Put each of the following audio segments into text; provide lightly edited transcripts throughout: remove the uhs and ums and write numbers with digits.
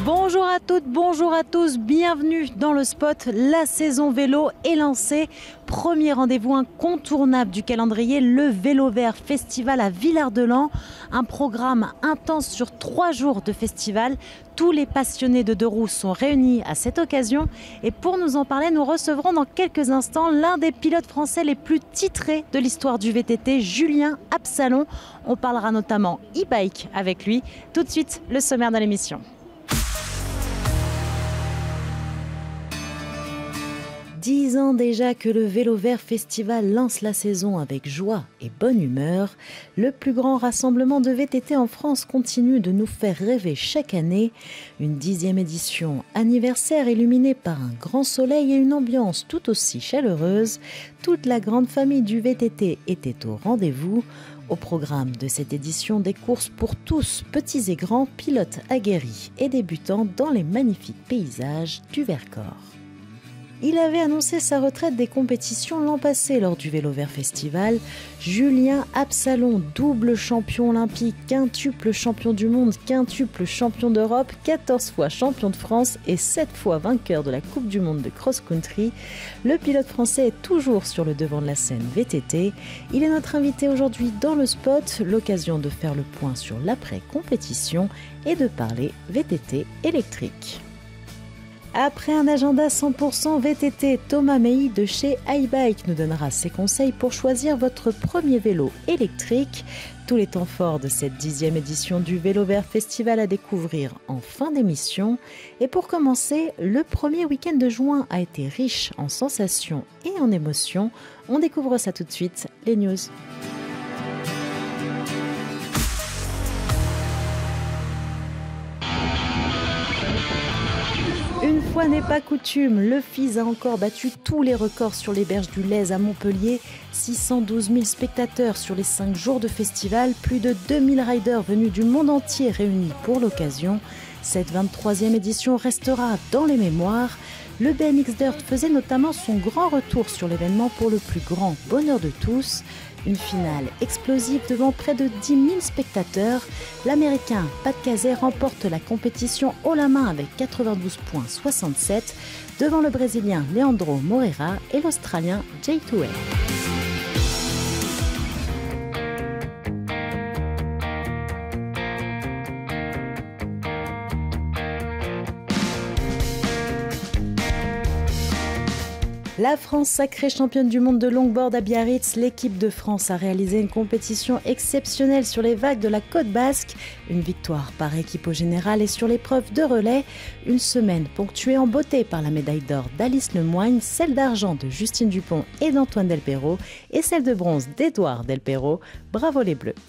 Bonjour à toutes, bonjour à tous, bienvenue dans le spot. La saison vélo est lancée. Premier rendez-vous incontournable du calendrier, le Vélo Vert Festival à Villard-de-Lans. Un programme intense sur 3 jours de festival. Tous les passionnés de deux roues sont réunis à cette occasion. Et pour nous en parler, nous recevrons dans quelques instants l'un des pilotes français les plus titrés de l'histoire du VTT, Julien Absalon. On parlera notamment e-bike avec lui. Tout de suite, le sommaire de l'émission. 10 ans déjà que le Vélo Vert Festival lance la saison avec joie et bonne humeur. Le plus grand rassemblement de VTT en France continue de nous faire rêver chaque année. Une 10e édition anniversaire illuminée par un grand soleil et une ambiance tout aussi chaleureuse. Toute la grande famille du VTT était au rendez-vous. Au programme de cette édition, des courses pour tous, petits et grands, pilotes aguerris et débutants dans les magnifiques paysages du Vercors. Il avait annoncé sa retraite des compétitions l'an passé lors du Vélo Vert Festival. Julien Absalon, double champion olympique, quintuple champion du monde, quintuple champion d'Europe, 14 fois champion de France et 7 fois vainqueur de la Coupe du monde de cross-country. Le pilote français est toujours sur le devant de la scène VTT. Il est notre invité aujourd'hui dans le spot, l'occasion de faire le point sur l'après-compétition et de parler VTT électrique. Après un agenda 100% VTT, Thomas Meilly de chez iBike nous donnera ses conseils pour choisir votre premier vélo électrique. Tous les temps forts de cette 10e édition du Vélo Vert Festival à découvrir en fin d'émission. Et pour commencer, le premier week-end de juin a été riche en sensations et en émotions. On découvre ça tout de suite, les news. Une fois n'est pas coutume, le FIS a encore battu tous les records sur les berges du Lez à Montpellier. 612 000 spectateurs sur les 5 jours de festival, plus de 2000 riders venus du monde entier réunis pour l'occasion. Cette 23e édition restera dans les mémoires. Le BMX Dirt faisait notamment son grand retour sur l'événement pour le plus grand bonheur de tous. Une finale explosive devant près de 10 000 spectateurs. L'Américain Pat Casey remporte la compétition haut la main avec 92,67 devant le Brésilien Leandro Moreira et l'Australien Jay Tuwei. La France sacrée championne du monde de longboard à Biarritz, l'équipe de France a réalisé une compétition exceptionnelle sur les vagues de la Côte Basque. Une victoire par équipe au général et sur l'épreuve de relais. Une semaine ponctuée en beauté par la médaille d'or d'Alice Lemoigne, celle d'argent de Justine Dupont et d'Antoine Delperro et celle de bronze d'Édouard Delperro. Bravo les Bleus!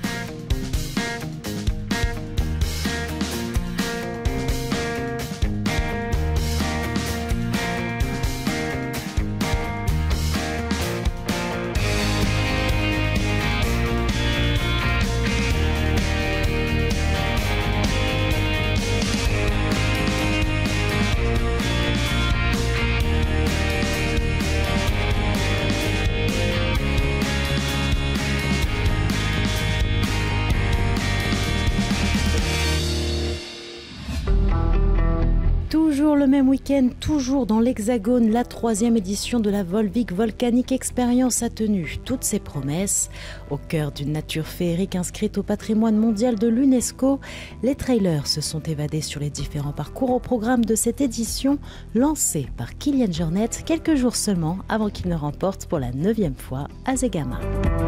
Toujours le même week-end, toujours dans l'Hexagone, la 3e édition de la Volvic Volcanic Experience a tenu toutes ses promesses. Au cœur d'une nature féerique inscrite au patrimoine mondial de l'UNESCO, les trailers se sont évadés sur les différents parcours au programme de cette édition, lancée par Kilian Jornet quelques jours seulement avant qu'il ne remporte pour la 9e fois Azegama.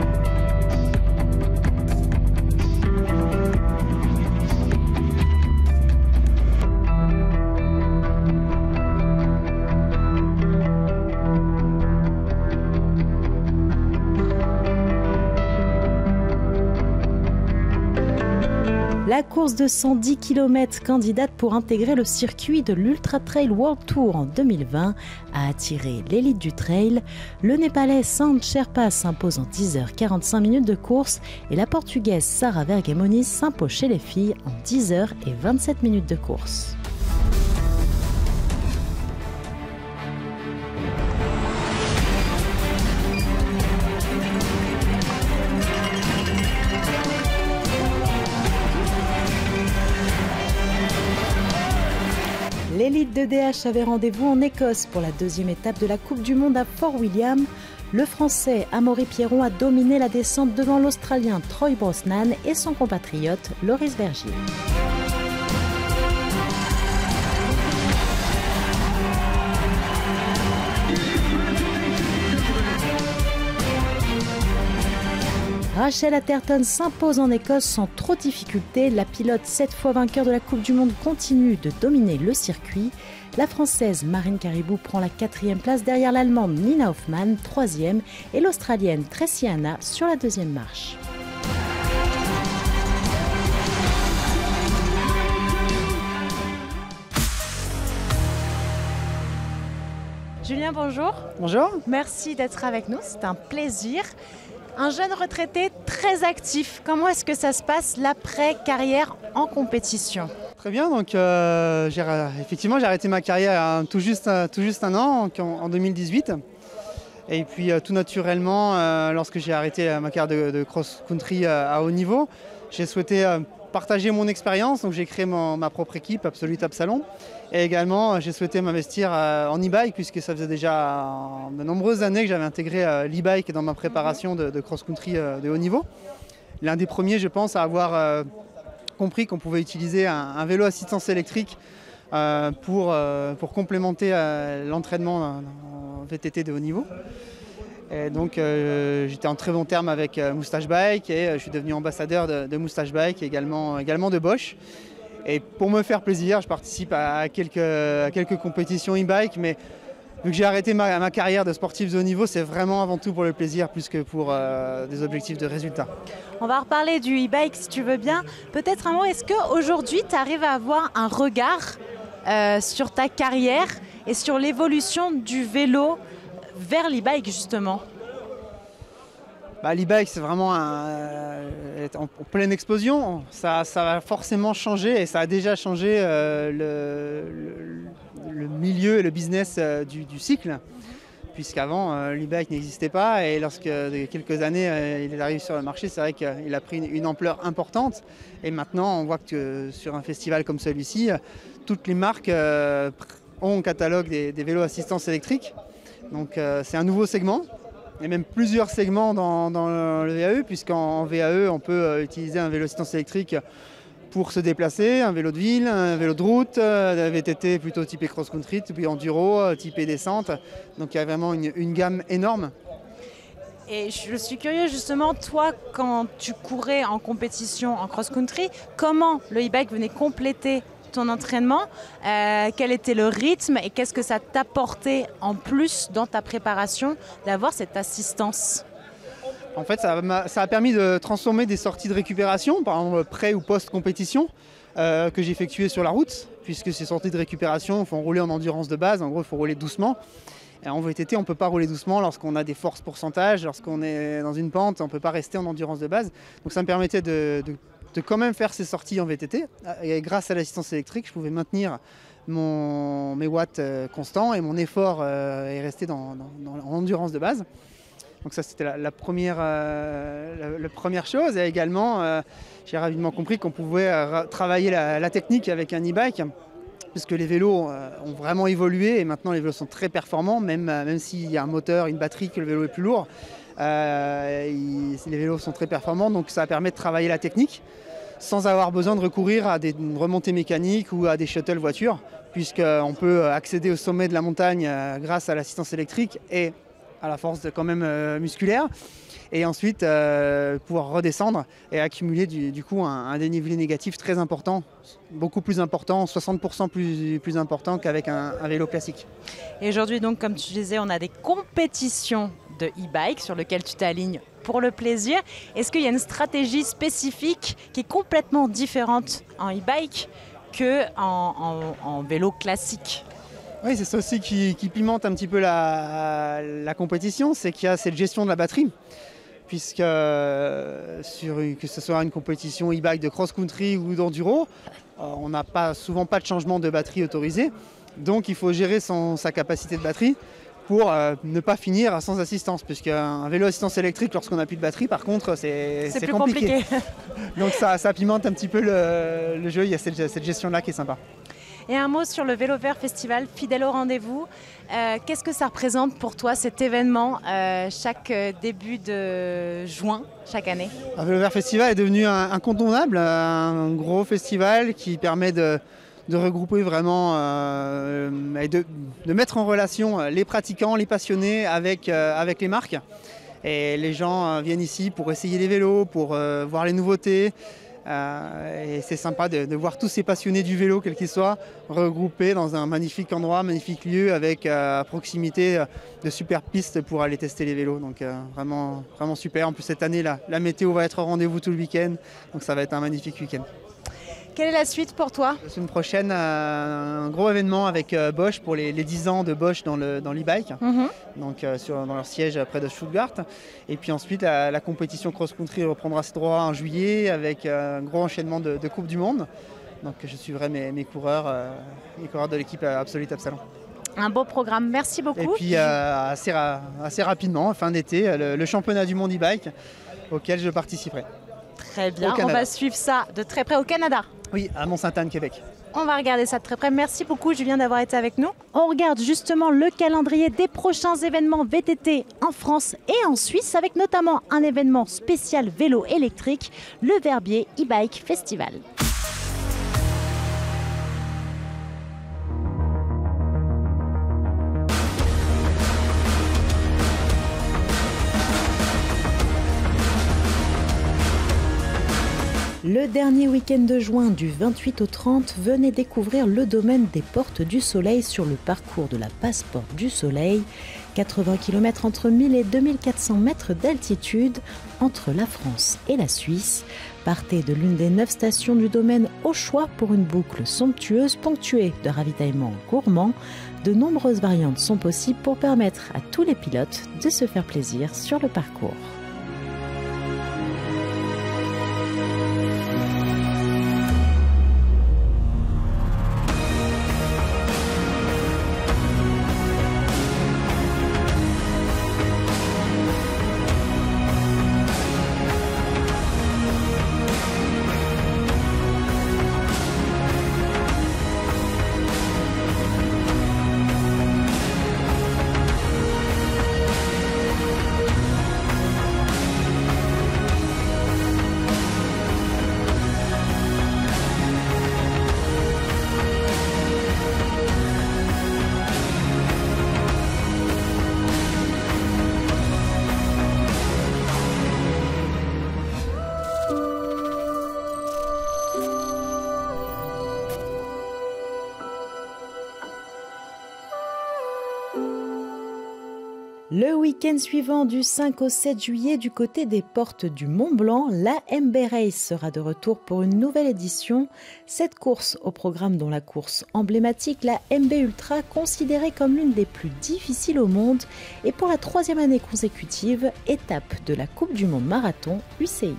La course de 110 km candidate pour intégrer le circuit de l'Ultra Trail World Tour en 2020 a attiré l'élite du trail. Le Népalais Sant Sherpa s'impose en 10h45 de course et la Portugaise Sara Vergemoni s'impose chez les filles en 10h27 de course. L'élite de DH avait rendez-vous en Écosse pour la deuxième étape de la Coupe du Monde à Fort William. Le Français Amaury Pierron a dominé la descente devant l'Australien Troy Brosnan et son compatriote Loris Vergier. Rachel Atherton s'impose en Écosse sans trop de difficultés. La pilote 7 fois vainqueur de la Coupe du Monde continue de dominer le circuit. La Française Marine Caribou prend la 4e place derrière l'Allemande Nina Hoffmann, 3e, et l'Australienne Tracy Hanna sur la 2e marche. Julien, bonjour. Bonjour. Merci d'être avec nous, c'est un plaisir. Un jeune retraité très actif. Comment est-ce que ça se passe l'après-carrière en compétition ? Très bien, donc effectivement j'ai arrêté ma carrière il y a tout juste un an, en 2018. Et puis tout naturellement, lorsque j'ai arrêté ma carrière de cross-country à haut niveau, j'ai souhaité partager mon expérience, donc j'ai créé ma propre équipe, Absolute Absalon. Et également, j'ai souhaité m'investir en e-bike, puisque ça faisait déjà de nombreuses années que j'avais intégré l'e-bike dans ma préparation de cross-country de haut niveau. L'un des premiers, je pense, à avoir compris qu'on pouvait utiliser un vélo assistance électrique pour complémenter l'entraînement en VTT de haut niveau. Et donc j'étais en très bon terme avec Moustache Bike et je suis devenu ambassadeur de Moustache Bike, également de Bosch. Et pour me faire plaisir, je participe à quelques compétitions e-bike, mais vu que j'ai arrêté ma carrière de sportif de haut niveau, c'est vraiment avant tout pour le plaisir plus que pour des objectifs de résultats. On va reparler du e-bike si tu veux bien. Peut-être un mot, est-ce qu'aujourd'hui tu arrives à avoir un regard sur ta carrière et sur l'évolution du vélo vers l'e-bike justement ? L'e-bike, c'est vraiment en pleine explosion. Ça va forcément changer et ça a déjà changé le milieu et le business du cycle. Puisqu'avant, l'e-bike n'existait pas et lorsque, il y a quelques années, il est arrivé sur le marché, c'est vrai qu'il a pris une ampleur importante. Et maintenant, on voit que sur un festival comme celui-ci, toutes les marques ont au catalogue des vélos assistance électrique. Donc c'est un nouveau segment. Il y a même plusieurs segments dans le VAE, puisqu'en VAE, on peut utiliser un vélo assistance électrique pour se déplacer, un vélo de ville, un vélo de route, un VTT plutôt typé cross-country, typé enduro, typé descente. Donc il y a vraiment une gamme énorme. Et je suis curieux justement, toi, quand tu courais en compétition en cross-country, comment le e-bike venait compléter ton entraînement, quel était le rythme et qu'est-ce que ça t'apportait en plus dans ta préparation d'avoir cette assistance ? En fait, ça a permis de transformer des sorties de récupération, par exemple pré- ou post-compétition, que j'effectuais sur la route, puisque ces sorties de récupération, il faut rouler en endurance de base, en gros il faut rouler doucement. Et en VTT, on ne peut pas rouler doucement lorsqu'on a des forces pourcentages, lorsqu'on est dans une pente, on ne peut pas rester en endurance de base. Donc ça me permettait de quand même faire ces sorties en VTT. Et grâce à l'assistance électrique, je pouvais maintenir mes watts constants et mon effort est resté en endurance de base. Donc ça, c'était la première chose. Et également, j'ai rapidement compris qu'on pouvait travailler la technique avec un e-bike, puisque les vélos ont vraiment évolué et maintenant les vélos sont très performants, même s'il y a un moteur, une batterie, que le vélo est plus lourd. Les vélos sont très performants, donc ça permet de travailler la technique sans avoir besoin de recourir à des remontées mécaniques ou à des shuttles voitures, puisqu'on peut accéder au sommet de la montagne grâce à l'assistance électrique et à la force quand même musculaire, et ensuite pouvoir redescendre et accumuler du coup un dénivelé négatif très important, beaucoup plus important, 60% plus important qu'avec un vélo classique. Et aujourd'hui, donc, comme tu disais, on a des compétitions de e-bike sur lesquelles tu t'alignes pour le plaisir. Est-ce qu'il y a une stratégie spécifique qui est complètement différente en e-bike qu'en vélo classique ? Oui, c'est ça aussi qui pimente un petit peu la compétition, c'est qu'il y a cette gestion de la batterie. Puisque que ce soit une compétition e-bike de cross-country ou d'enduro, on n'a souvent pas de changement de batterie autorisé. Donc il faut gérer sa capacité de batterie pour ne pas finir sans assistance. Puisqu'un vélo assistance électrique, lorsqu'on n'a plus de batterie, par contre, c'est plus compliqué. Donc ça pimente un petit peu le jeu, il y a cette gestion-là qui est sympa. Et un mot sur le Vélo Vert Festival, fidèle au rendez-vous. Qu'est-ce que ça représente pour toi cet événement chaque début de juin, chaque année? Le Vélo Vert Festival est devenu incontournable, un gros festival qui permet de regrouper vraiment et de mettre en relation les pratiquants, les passionnés avec les marques. Et les gens viennent ici pour essayer les vélos, pour voir les nouveautés. Et c'est sympa de voir tous ces passionnés du vélo, quels qu'ils soient, regroupés dans un magnifique endroit, un magnifique lieu avec à proximité de super pistes pour aller tester les vélos. Donc vraiment, vraiment super. En plus cette année, la météo va être au rendez-vous tout le week-end. Donc ça va être un magnifique week-end. Quelle est la suite pour toi? La semaine prochaine, un gros événement avec Bosch pour les 10 ans de Bosch dans l'e-bike, donc dans leur siège près de Stuttgart. Et puis ensuite, la compétition cross-country reprendra ses droits en juillet avec un gros enchaînement de Coupe du Monde. Donc je suivrai mes coureurs, les coureurs de l'équipe Absolute Absalon. Un beau programme, merci beaucoup. Et puis assez rapidement, fin d'été, le championnat du monde e-bike auquel je participerai. Très bien, on va suivre ça de très près au Canada. Oui, à Mont-Sainte-Anne, Québec. On va regarder ça de très près. Merci beaucoup Julien d'avoir été avec nous. On regarde justement le calendrier des prochains événements VTT en France et en Suisse avec notamment un événement spécial vélo électrique, le Verbier e-bike Festival. Le dernier week-end de juin, du 28 au 30, venez découvrir le domaine des Portes du Soleil sur le parcours de la Passeporte du Soleil. 80 km entre 1000 et 2400 mètres d'altitude entre la France et la Suisse. Partez de l'une des 9 stations du domaine au choix pour une boucle somptueuse ponctuée de ravitaillements gourmands. De nombreuses variantes sont possibles pour permettre à tous les pilotes de se faire plaisir sur le parcours. Le week-end suivant, du 5 au 7 juillet, du côté des Portes du Mont-Blanc, la MB Race sera de retour pour une nouvelle édition. Cette course au programme dont la course emblématique, la MB Ultra, considérée comme l'une des plus difficiles au monde, et pour la 3e année consécutive, étape de la Coupe du Monde Marathon UCI.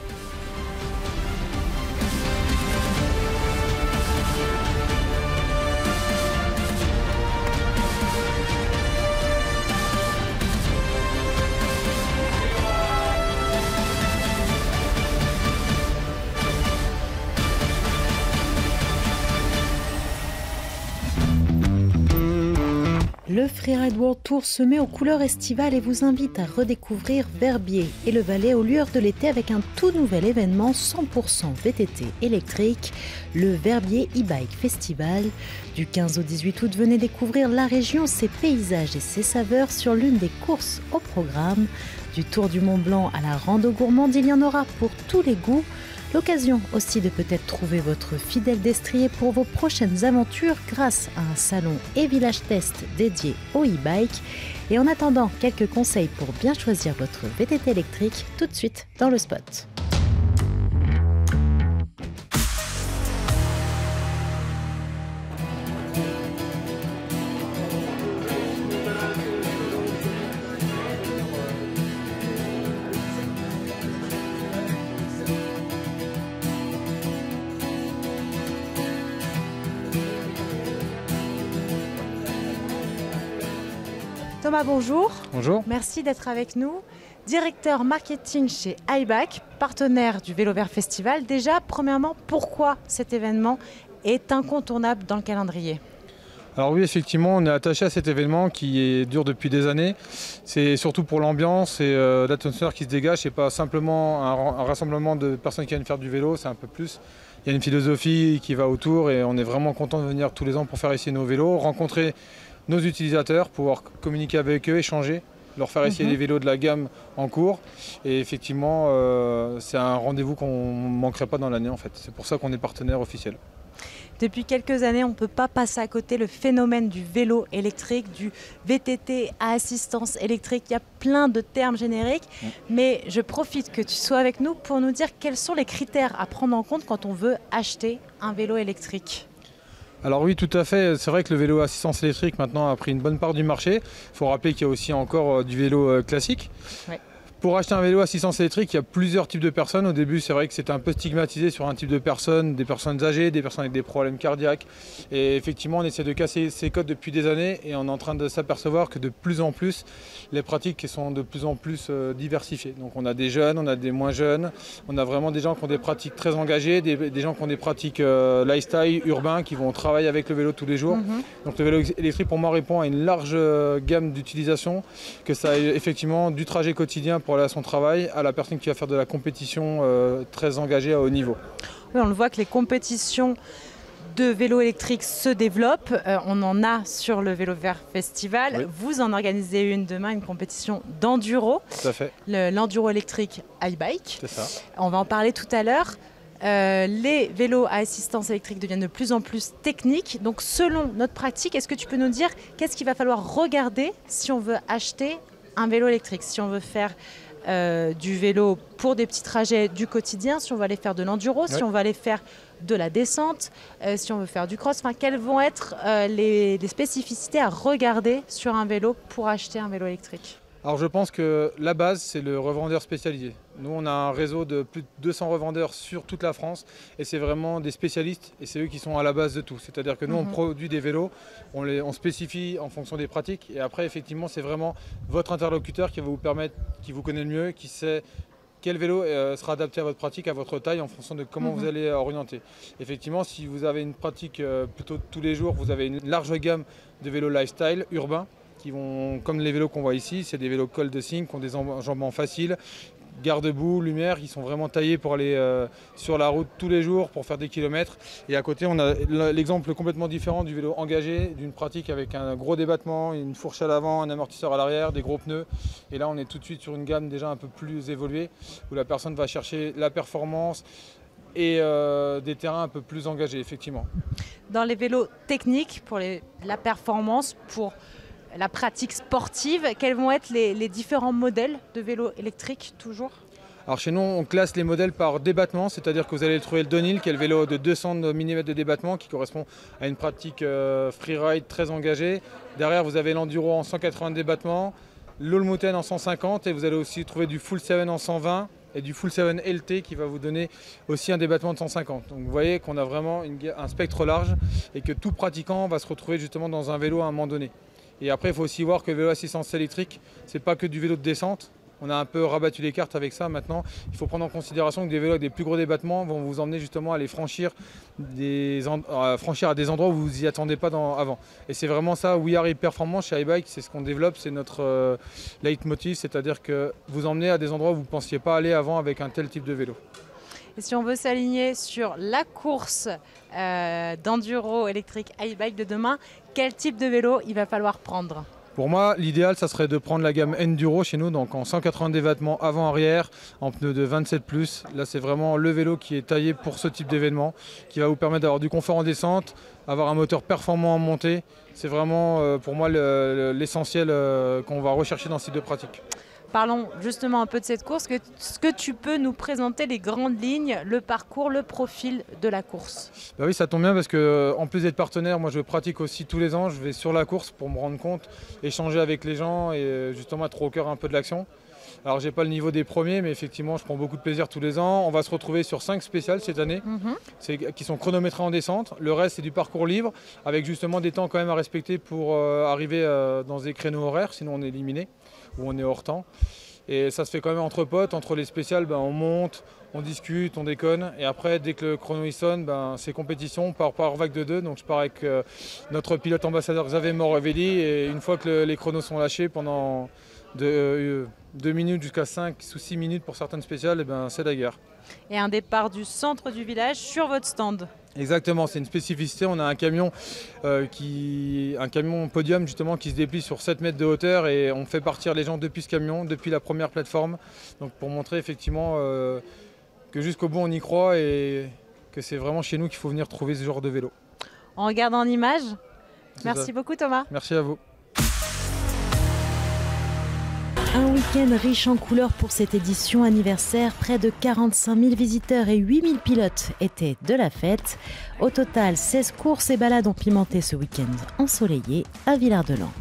Le Freeride World Tour se met aux couleurs estivales et vous invite à redécouvrir Verbier et le Valais aux lueurs de l'été avec un tout nouvel événement 100% VTT électrique, le Verbier e-bike Festival. Du 15 au 18 août, venez découvrir la région, ses paysages et ses saveurs sur l'une des courses au programme. Du Tour du Mont Blanc à la rando gourmande, il y en aura pour tous les goûts. L'occasion aussi de peut-être trouver votre fidèle destrier pour vos prochaines aventures grâce à un salon et village test dédié au e-bike. Et en attendant, quelques conseils pour bien choisir votre VTT électrique tout de suite dans le spot. Thomas, bonjour. Bonjour. Merci d'être avec nous. Directeur marketing chez iBike, partenaire du Vélo Vert Festival. Déjà, premièrement, pourquoi cet événement est incontournable dans le calendrier. Alors oui, effectivement, on est attaché à cet événement qui dure depuis des années. C'est surtout pour l'ambiance et l'atmosphère qui se dégage. C'est pas simplement un rassemblement de personnes qui viennent faire du vélo, c'est un peu plus. Il y a une philosophie qui va autour et on est vraiment content de venir tous les ans pour faire essayer nos vélos, rencontrer nos utilisateurs, pouvoir communiquer avec eux, échanger, leur faire essayer les vélos de la gamme en cours. Et effectivement, c'est un rendez-vous qu'on ne manquerait pas dans l'année en fait. C'est pour ça qu'on est partenaire officiel. Depuis quelques années, on ne peut pas passer à côté le phénomène du vélo électrique, du VTT à assistance électrique. Il y a plein de termes génériques, mais je profite que tu sois avec nous pour nous dire quels sont les critères à prendre en compte quand on veut acheter un vélo électrique. Alors oui, tout à fait. C'est vrai que le vélo à assistance électrique maintenant a pris une bonne part du marché. Il faut rappeler qu'il y a aussi encore du vélo classique. Ouais. Pour acheter un vélo à assistance électrique, il y a plusieurs types de personnes. Au début, c'est vrai que c'était un peu stigmatisé sur un type de personnes, des personnes âgées, des personnes avec des problèmes cardiaques. Et effectivement, on essaie de casser ces codes depuis des années et on est en train de s'apercevoir que de plus en plus, les pratiques sont de plus en plus diversifiées. Donc on a des jeunes, on a des moins jeunes, on a vraiment des gens qui ont des pratiques très engagées, des gens qui ont des pratiques lifestyle, urbains, qui vont travailler avec le vélo tous les jours. Donc le vélo électrique, pour moi, répond à une large gamme d'utilisation, que ça ait effectivement du trajet quotidien pour aller à son travail, à la personne qui va faire de la compétition très engagée à haut niveau. Oui, on le voit que les compétitions de vélo électrique se développent. On en a sur le Vélo Vert Festival. Oui. Vous en organisez une demain, une compétition d'enduro. Tout à fait. L'enduro électrique iBike. C'est ça. On va en parler tout à l'heure. Les vélos à assistance électrique deviennent de plus en plus techniques. Donc selon notre pratique, est-ce que tu peux nous dire qu'est-ce qu'il va falloir regarder si on veut acheter un vélo électrique, si on veut faire du vélo pour des petits trajets du quotidien, si on veut aller faire de l'enduro, si on veut aller faire de la descente, si on veut faire du cross, enfin, quelles vont être les spécificités à regarder sur un vélo pour acheter un vélo électrique? Alors je pense que la base, c'est le revendeur spécialisé. Nous, on a un réseau de plus de 200 revendeurs sur toute la France et c'est vraiment des spécialistes et c'est eux qui sont à la base de tout. C'est-à-dire que nous, on produit des vélos, on spécifie en fonction des pratiques et après, effectivement, c'est vraiment votre interlocuteur qui va vous permettre, qui vous connaît le mieux, qui sait quel vélo sera adapté à votre pratique, à votre taille, en fonction de comment vous allez orienter. Effectivement, si vous avez une pratique plutôt tous les jours, vous avez une large gamme de vélos lifestyle, urbains, qui vont, comme les vélos qu'on voit ici, c'est des vélos col de cygne qui ont des enjambements faciles, garde-boue, lumière, qui sont vraiment taillés pour aller sur la route tous les jours, pour faire des kilomètres. Et à côté, on a l'exemple complètement différent du vélo engagé, d'une pratique avec un gros débattement, une fourche à l'avant, un amortisseur à l'arrière, des gros pneus. Et là, on est tout de suite sur une gamme déjà un peu plus évoluée, où la personne va chercher la performance et des terrains un peu plus engagés, effectivement. Dans les vélos techniques, pour la performance, pour la pratique sportive, quels vont être les différents modèles de vélos électriques toujours? Alors chez nous, on classe les modèles par débattement, c'est-à-dire que vous allez trouver le downhill, qui est le vélo de 200 mm de débattement, qui correspond à une pratique freeride très engagée. Derrière, vous avez l'enduro en 180 débattements, l'all mountain en 150, et vous allez aussi trouver du full 7 en 120 et du full 7 LT qui va vous donner aussi un débattement de 150. Donc vous voyez qu'on a vraiment un spectre large et que tout pratiquant va se retrouver justement dans un vélo à un moment donné. Et après, il faut aussi voir que le vélo assistance électrique, ce n'est pas que du vélo de descente. On a un peu rabattu les cartes avec ça maintenant. Il faut prendre en considération que des vélos avec des plus gros débattements vont vous emmener justement à les franchir à des endroits où vous n'y attendez pas avant. Et c'est vraiment ça, We Are Performance chez iBike, c'est ce qu'on développe, c'est notre leitmotiv, c'est-à-dire que vous emmenez à des endroits où vous ne pensiez pas aller avant avec un tel type de vélo. Et si on veut s'aligner sur la course d'enduro électrique iBike de demain, quel type de vélo il va falloir prendre? Pour moi, l'idéal, ça serait de prendre la gamme Enduro chez nous, donc en 180 débattements avant-arrière, en pneus de 27+. Là, c'est vraiment le vélo qui est taillé pour ce type d'événement, qui va vous permettre d'avoir du confort en descente, avoir un moteur performant en montée. C'est vraiment, pour moi, l'essentiel qu'on va rechercher dans ces deux pratiques. Parlons justement un peu de cette course. Est-ce que tu peux nous présenter les grandes lignes, le parcours, le profil de la course? Bah oui, ça tombe bien parce que en plus d'être partenaire, moi je pratique aussi tous les ans. Je vais sur la course pour me rendre compte, échanger avec les gens et justement être au cœur un peu de l'action. Alors j'ai pas le niveau des premiers, mais effectivement je prends beaucoup de plaisir tous les ans. On va se retrouver sur 5 spéciales cette année, qui sont chronométrés en descente. Le reste c'est du parcours libre, avec justement des temps quand même à respecter pour arriver dans des créneaux horaires, sinon on est éliminé ou on est hors temps. Et ça se fait quand même entre potes, entre les spéciales, on monte, on discute, on déconne. Et après, dès que le chrono il sonne, c'est compétition, on part par vague de 2. Donc je pars avec notre pilote ambassadeur Xavier Morrevelli. Et une fois que les chronos sont lâchés, pendant 2 minutes jusqu'à 5 ou 6 minutes pour certaines spéciales, c'est la guerre. Et un départ du centre du village sur votre stand. Exactement, c'est une spécificité. On a un camion, un camion podium justement qui se déplie sur 7 mètres de hauteur et on fait partir les gens depuis ce camion, depuis la première plateforme. Donc pour montrer effectivement que jusqu'au bout on y croit et que c'est vraiment chez nous qu'il faut venir trouver ce genre de vélo. On regarde en image. Merci beaucoup Thomas. Merci à vous. Un week-end riche en couleurs pour cette édition anniversaire. Près de 45 000 visiteurs et 8 000 pilotes étaient de la fête. Au total, 16 courses et balades ont pimenté ce week-end ensoleillé à Villard-de-Lans.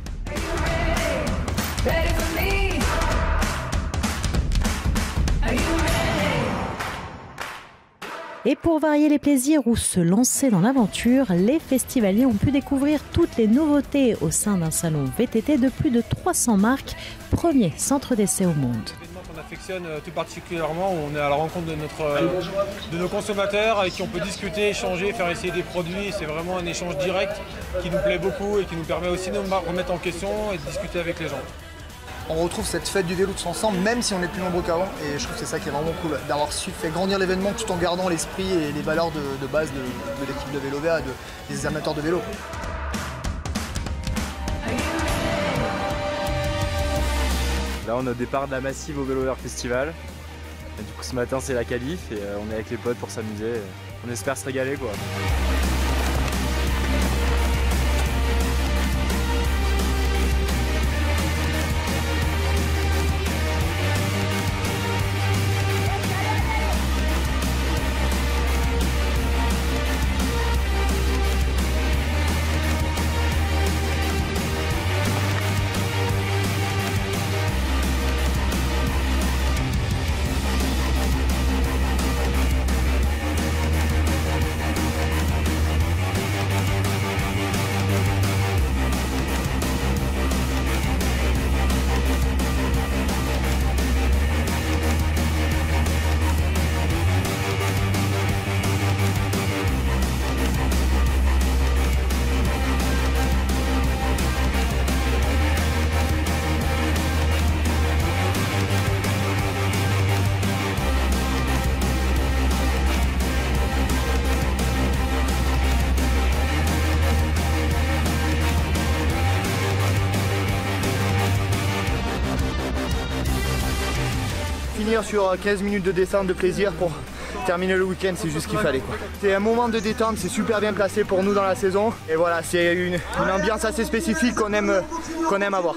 Et pour varier les plaisirs ou se lancer dans l'aventure, les festivaliers ont pu découvrir toutes les nouveautés au sein d'un salon VTT de plus de 300 marques, premier centre d'essai au monde. On affectionne tout particulièrement, où on est à la rencontre de nos consommateurs avec qui on peut discuter, échanger, faire essayer des produits. C'est vraiment un échange direct qui nous plaît beaucoup et qui nous permet aussi de nous remettre en question et de discuter avec les gens. On retrouve cette fête du vélo tous ensemble, même si on est plus nombreux qu'avant. Et je trouve que c'est ça qui est vraiment cool, d'avoir su faire grandir l'événement tout en gardant l'esprit et les valeurs de base de l'équipe de Vélo Vert et des amateurs de vélo. Là on est au départ de la Massive au Vélo Vert Festival. Et du coup ce matin c'est la qualif et on est avec les potes pour s'amuser. On espère se régaler quoi. Finir sur 15 minutes de descente de plaisir pour terminer le week-end, c'est juste ce qu'il fallait quoi. C'est un moment de détente, c'est super bien placé pour nous dans la saison. Et voilà, c'est une ambiance assez spécifique qu'on aime avoir.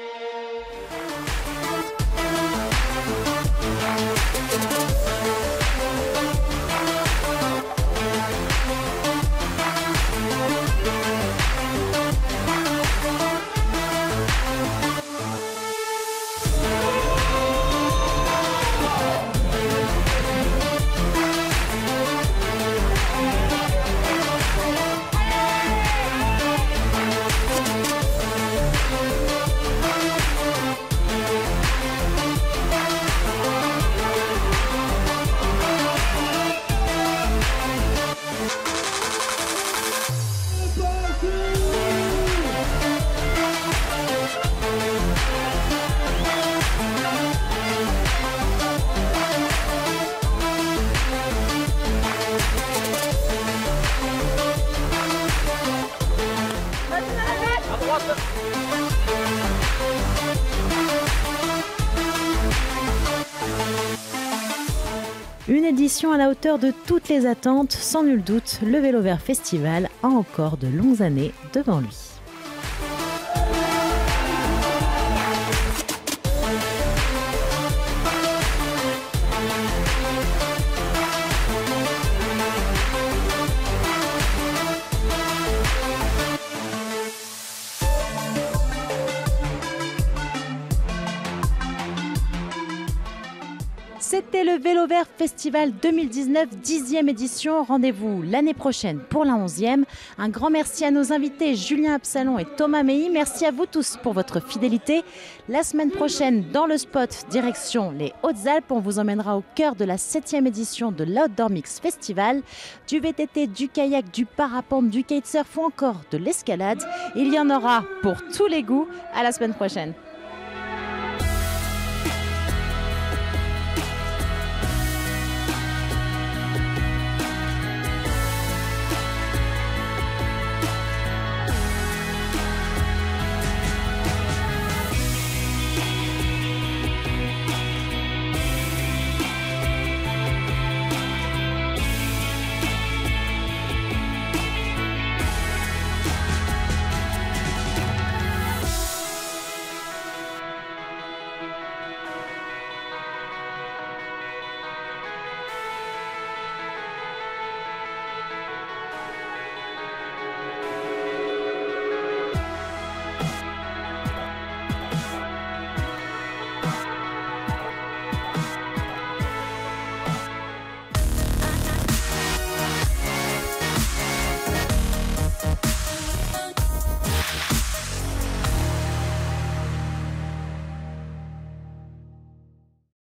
Une édition à la hauteur de toutes les attentes, sans nul doute, le Vélo Vert Festival a encore de longues années devant lui. C'était le Vélo Vert Festival 2019, 10e édition. Rendez-vous l'année prochaine pour la 11e. Un grand merci à nos invités Julien Absalon et Thomas Meilly. Merci à vous tous pour votre fidélité. La semaine prochaine, dans le spot, direction les Hautes-Alpes, on vous emmènera au cœur de la 7e édition de l'Outdoor Mix Festival. Du VTT, du kayak, du parapente, du kitesurf ou encore de l'escalade. Il y en aura pour tous les goûts. À la semaine prochaine.